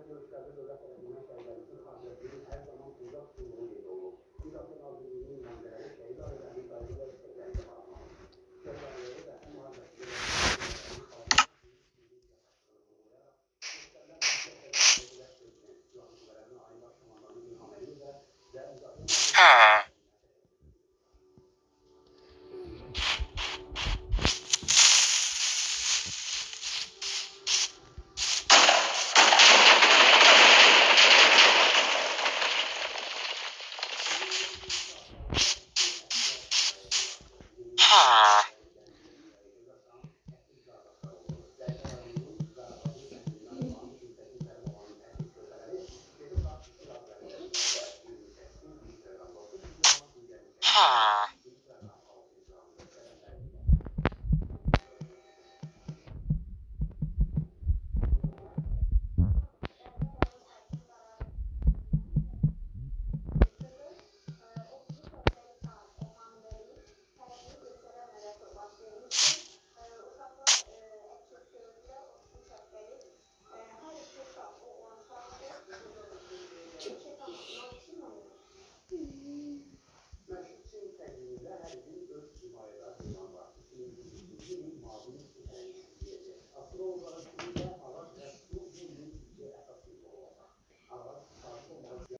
görüşlerde dövlət tərəfindən şəhidlərimizin xatirəsinin hər zaman uzaq tutulduğunu qeyd olunub. Bir qatın azlığının mənbələri şəhid ailələrinin